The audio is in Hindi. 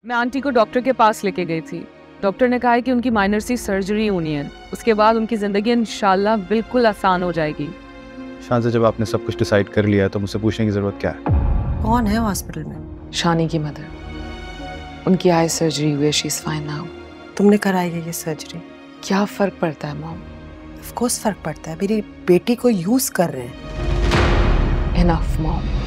मैं आंटी को डॉक्टर के पास लेके गई थी। डॉक्टर ने कहा है कि उनकी माइनर सी सर्जरी होनी है, उसके बाद उनकी ज़िंदगी इंशाल्लाह बिल्कुल आसान हो जाएगी। शान, जब आपने सब कुछ डिसाइड कर लिया तो मुझसे पूछने की ज़रूरत क्या है? कौन है हॉस्पिटल में? शानी की मदर, उनकी आई सर्जरी हुई है, शी इज़ फाइन नाउ। तुमने कराई है ये सर्जरी? क्या फ़र्क पड़ता है मॉम? ऑफ कोर्स फर्क पड़ता है, मेरी बेटी को यूज कर रहे हैं। Enough mom.